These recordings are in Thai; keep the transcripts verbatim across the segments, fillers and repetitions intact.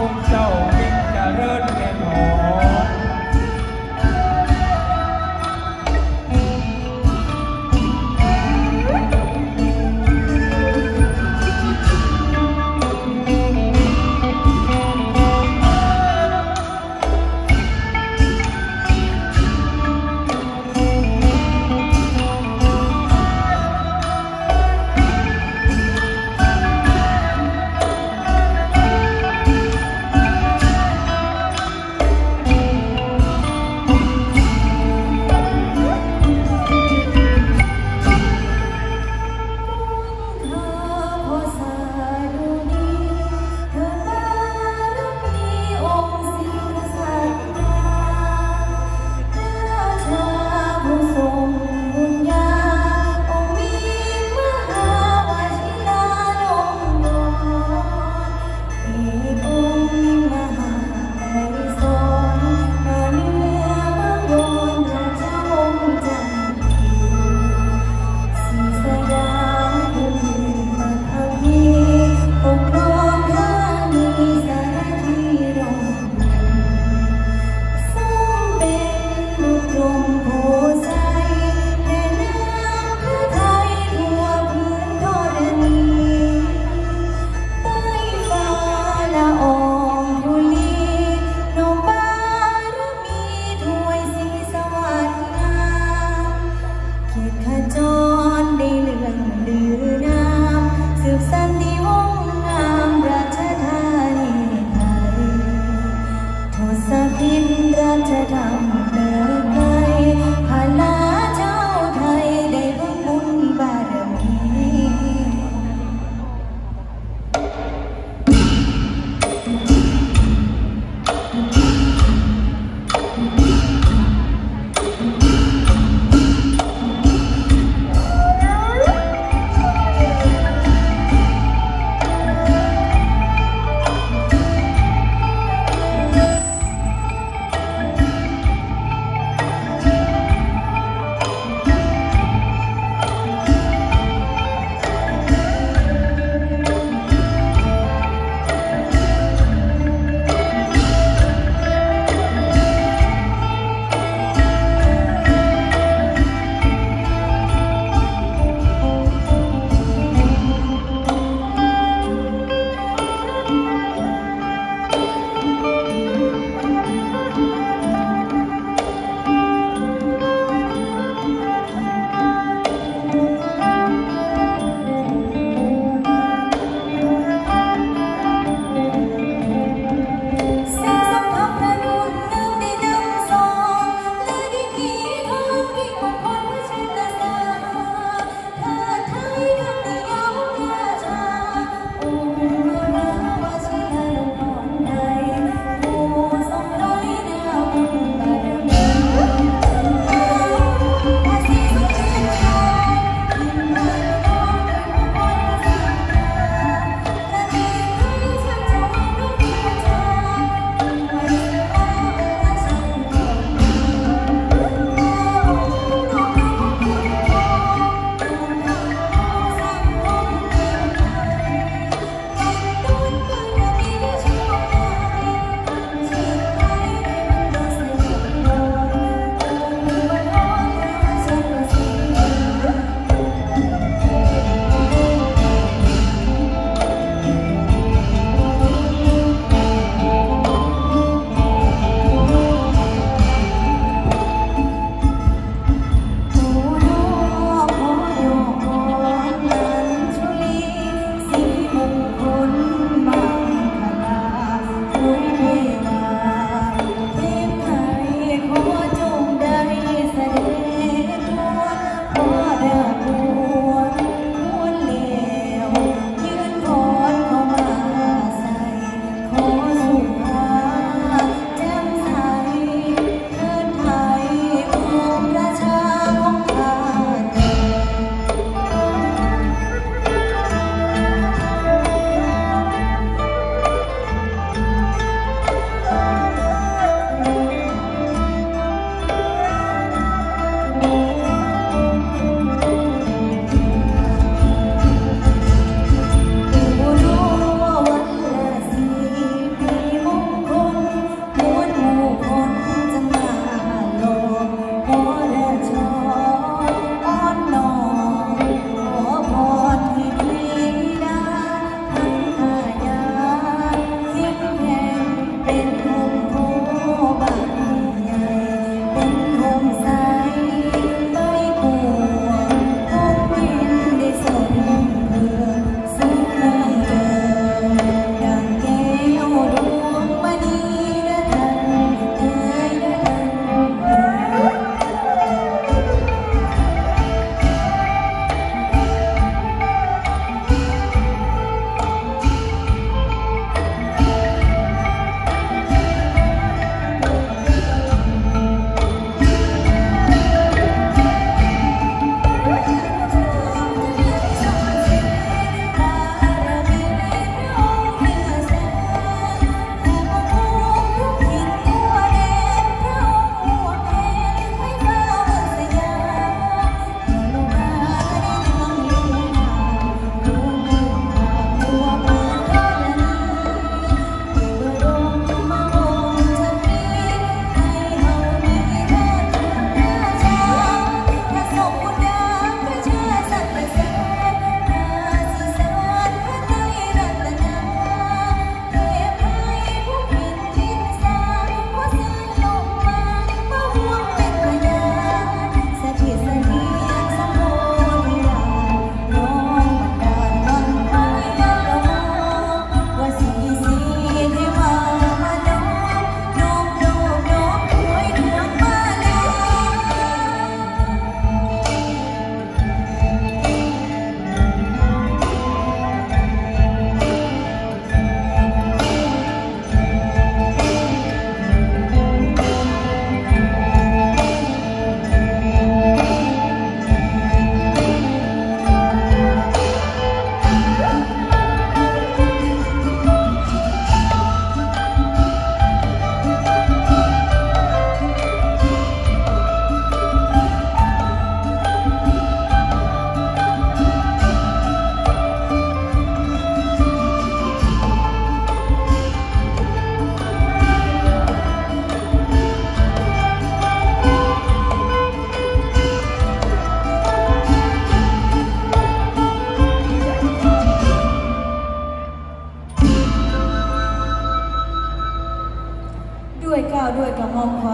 มเจ้ายิ่งเจริญแน่นอน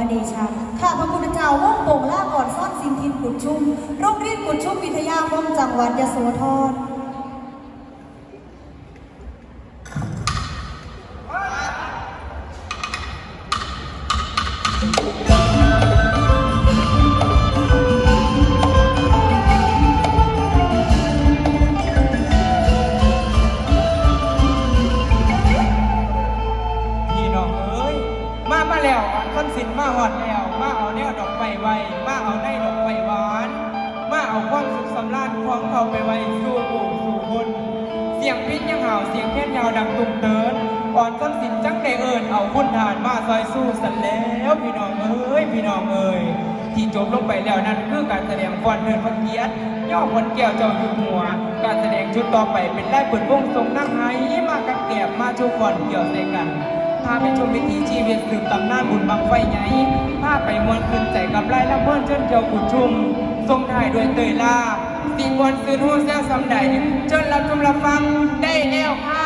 อเดชะข้าพระคุณเจ้าว่องโป่งล่าก่อนซ่อนสินทินกุดชุ่มโรงเรียนกุดชุ่มวิทยาคมจังหวัดยโสธรมาหอดแล้วมาเอาแนวดอกไฟไว้มาเอาได้ดอกไฟหวานมาเอาความสุขสำราญความเข้าไปไว้สู่ผู้สู่คนเสียงพิษยังเห่าเสียงแค่นยาวดังตุ้มเตินอ่อนต้นสินจังได้เอิญเอาคุณทานมาซอยสู้สันแล้วพี่น้องเอ้ยพี่น้องเอ้ยที่จบลงไปแล้วนั่นคือการแสดงก่อนเดินพระเกียรติย่อวันแก้วเจ้าอยู่หัวการแสดงชุดต่อไปเป็นไล่เปิดวงทรงนั่งไห้มากับแก็บมาชูก่อนเกี่ยวใส่กันพาไปชมวิถีชีวิตสืบตำนานบุญบังไฟใหญ่พาไปมวนคืนใจกับไล่ละเมินเชิญเจ้ากุดชุมทรงถ่ายด้วยเตยลาสีมวนซื้อหูเสียสำใดเชิญรับชมรับฟังได้แล้วครับ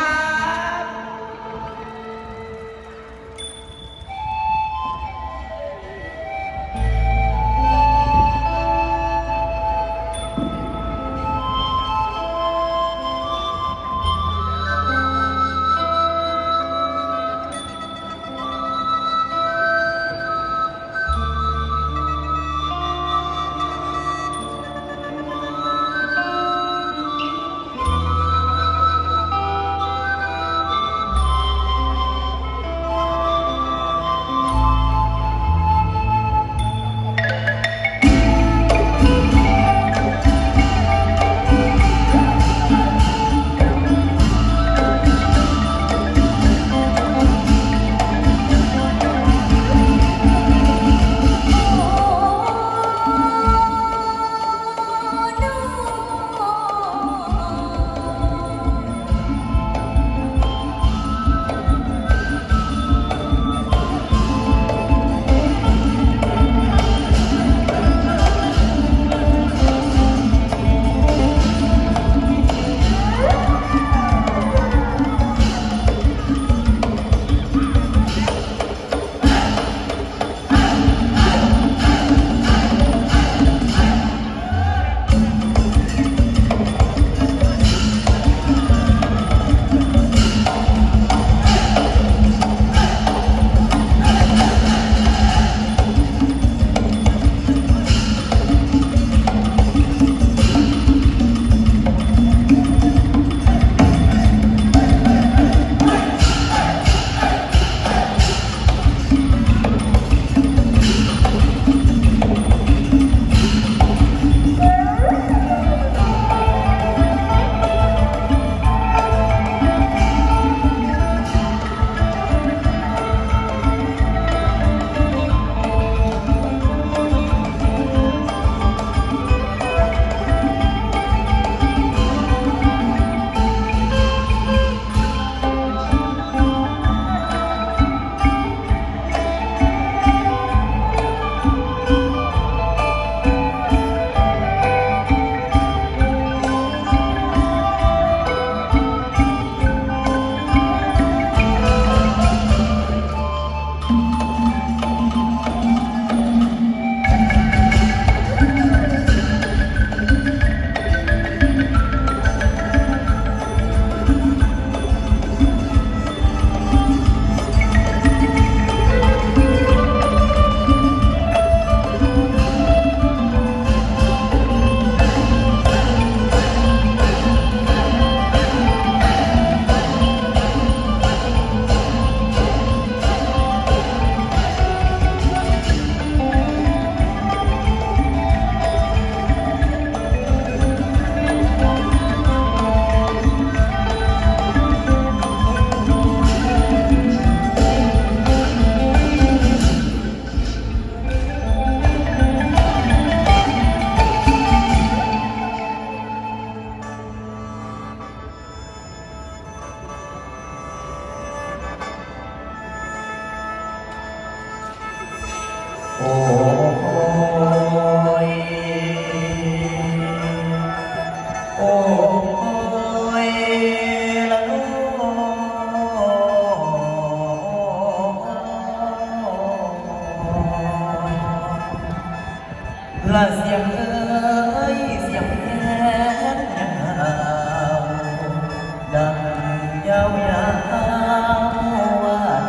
ละเสียงเอ้ยเสียงแคนยาวดังยาวยาววาด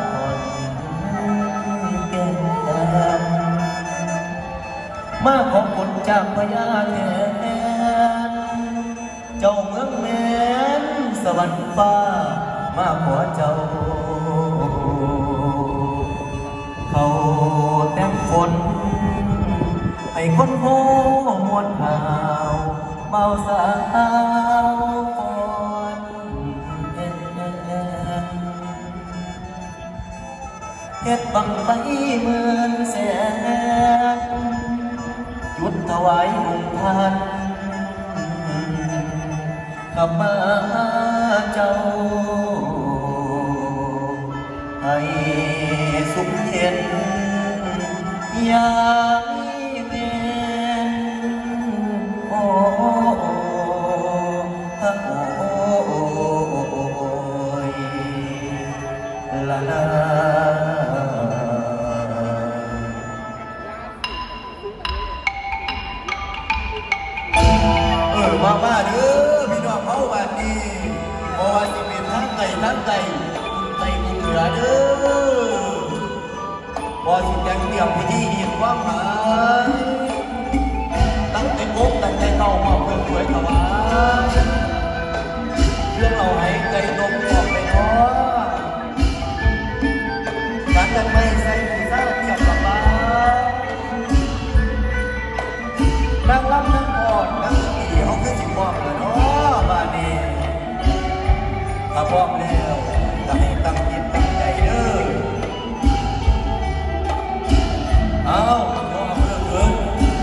ก่อนแก่นมาของคนจากพญาแทนเจ้าเมืองแม่นสวรรค์ฟ้ามาขอเจ้าเขาแต่งฝนให้คนโหมวนหาวเบาสาวก่อนเอ็นเฮ็ดบังไฟหมื่นแสนจุดถวายองค์ท่านขับมาเจ้าให้สุขเย็นยามเย็นโอ้โอ้ยลาลาเออมาบ้าเด้อพี่น้องเฮาบ้านนี้เพราะว่าสิเป็นทั้งไก่ทั้งไก่ไก่บุญเหลือเด้อพอสิแจงเตรียมพิธีอีกว่างหมายตั้งแต่กบตั้งแต่เต่ามาเพื่อสวยถวายเรื่องเอาให้ไก่นมออกไปเนาะการกันไม่ใส่ผู้สาวเทียบกับบ้านนั่งรับนั่งก่อนนั่งสติเขาคือสิบบอกแล้วเนาะบ้านนี้ถ้าบอกแล้วจะให้ตั้งจิตตั้งใจเด้อเอาย่อเพื่อเกิน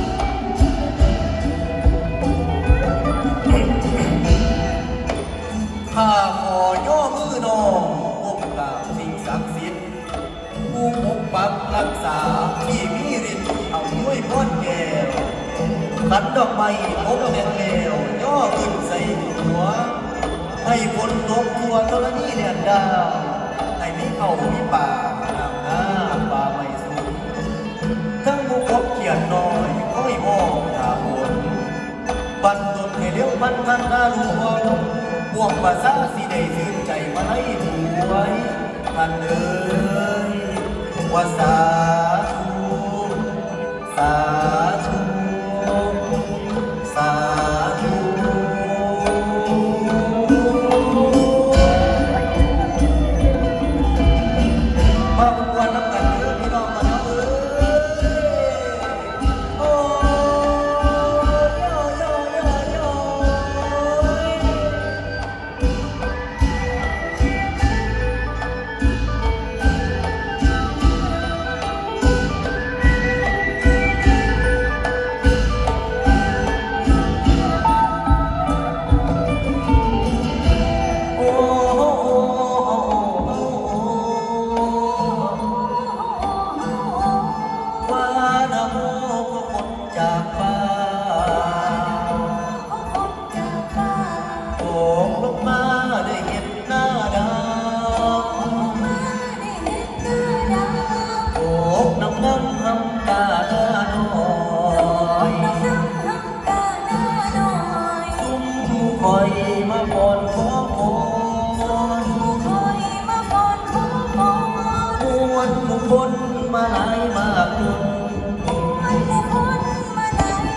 ข้าขอย่อมือน้องพบกับสิ่งศักดิ์สิทธิ์ผู้ปกปักรักษาที่มีฤทธิ์เอาด้วยพ้นแก้วขันดอกไม้พบแดงเลวย่อขึ้นใส่หัวให้ฝนตกทั่วธรณีแดนดาวให้มีเขามีป่าน้ำน้ำป่าไม่สูงทั้งผู้พบเขียนน้อยค่อยมองหาฝนบันตนให้เลี้ยวมันทันนาลูกพวกภาษาสีได้ชื่นใจมาให้ถวยท่านเอ่ยว่าสาธุสาธุสาธุมาประกวดน้ำกันเด้อพี่น้องมาเอ้ยโอ้ยโยโยโยโยมาหลายมากลุ่ม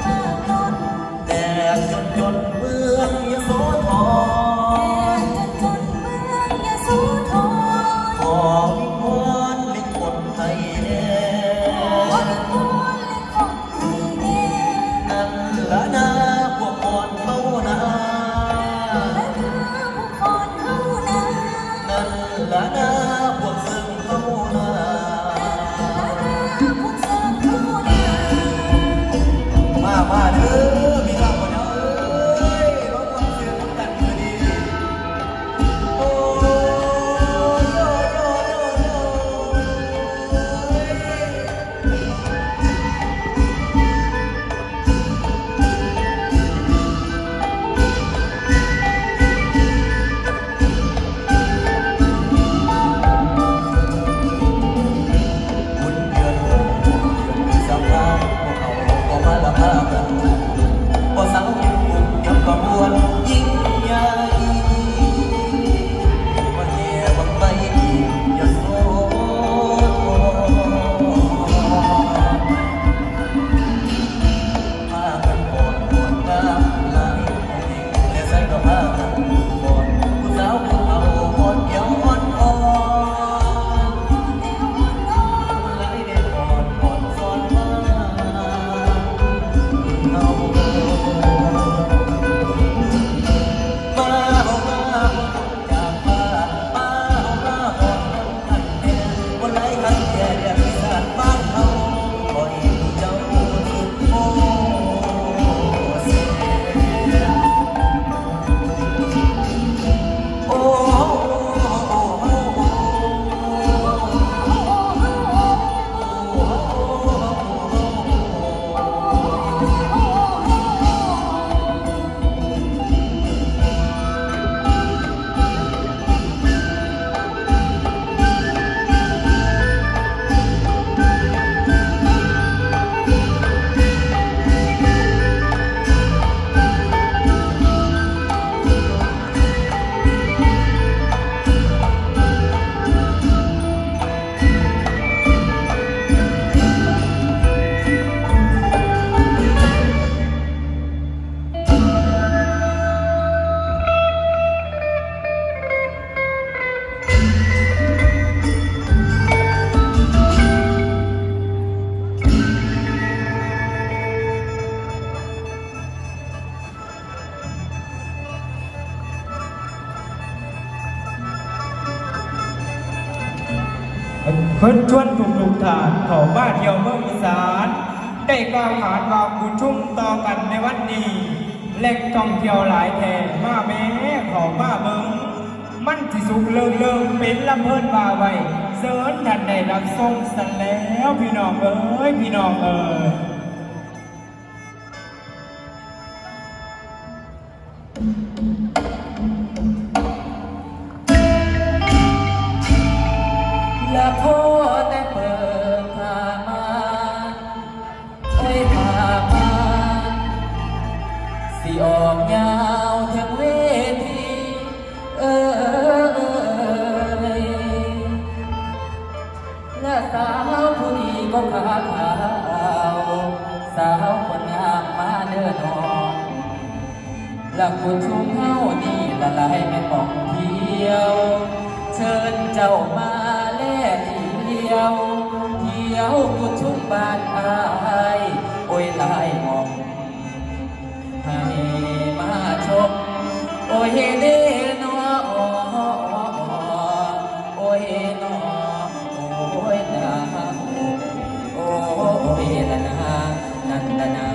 เพิ่นชวนทุกทุกฐานเขามาเที่ยวเมืองอีสานได้กล่าวขานว่ากุชุ่มต่อกันในวันนี้แหล่งท่องเที่ยวหลายแห่มาแม้เขามาเมืองมันสิสุกเลิงเลิงเป็นลำเพิ่นบาไว้เสิร์นท่านได้รับทรงสันแล้วพี่น้องเอ้ยพี่น้องเอ้ยและพ่อได้เปิดทางมาโอ้ยพามาสิออกยาวถึงเวทีเออและสาวผู้นี้ก็ขาขาวสาวคนงามมาเดินออกและคุณชุ่มเฮานี่ละลายไม่ต้องเที่ยวเชิญเจ้ามาเล่เที่ยวเที่ยวกุชุ่มบ้านอายโอ้ยลายมองให้มาชมโอ้ยเด้นอโอ้ยนอโอ้ยนาโอ้ยละนานันละนา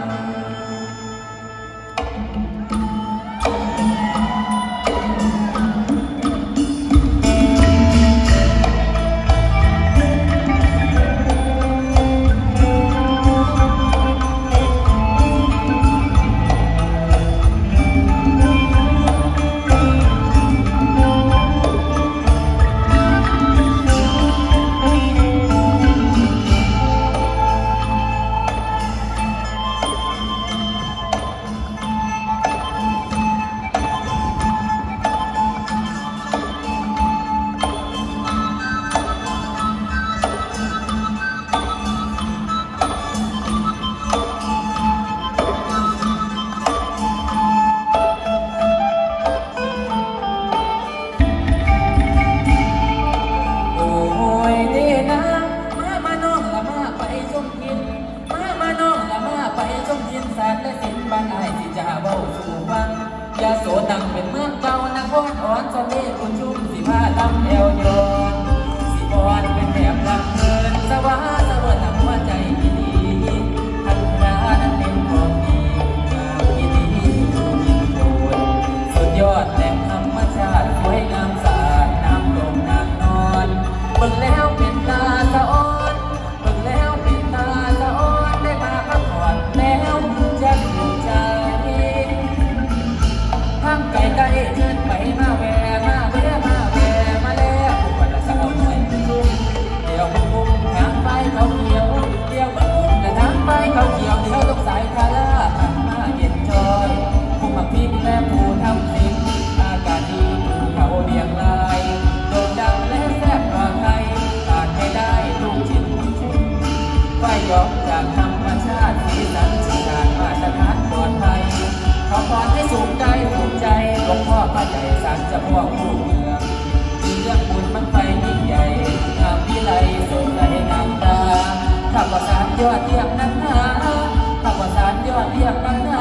ยาโสดังเป็นเมืองเก่านครอ่อนสะเลกุชุ่มสิพาลำเอวยอนสิบอนเป็นแบบลำเพลินสวาสวรรค์หัวใจดีทันรานั้นเป็นของดีงามดีดูยิ่งโดนสุดยอดแหล่งธรรมชาติสวยงามสะอาดน้ำลงน้ำนอนเบิ่งแล้วเป็นตาสะอ้อนเบิ่งแล้วเป็นตาสะอ้อนได้มาพักผ่อนแล้วจะถูกใจทางไกลไกลเชิญไปมาแวมาแวมาแวมาแล้วผู้คนละสาวหน่อยคุ้มเดี๋ยวมันคุ้มทางไปเขาเขียวเดี๋ยวมันคุ้มแต่ทางไปเขาเขียวเดี๋ยวต้องสายทาราทางมาเย็นจอยผู้มาพิมพ์และผู้ทำสิ่งอากาศดีผู้เขาเบียงลายโด่งดังและแซ่บกว่าใครขาดไม่ได้ลูกชิ้นชุ่มไฟยอมจากธรรมชาติสีสันสีการมาตรฐานปลอดภัยขอพรให้สุขใจสุขใจหลวงพ่อพระใหญ่สันจะพ่อคู่เมืองมีเรื่องบุญบั้งไฟยิ่งใหญ่งามวิไลสดใสงามตาข้าพเจ้ายอดเยี่ยมนักหนาข้าพเจ้ายอดเยี่ยมนักหนา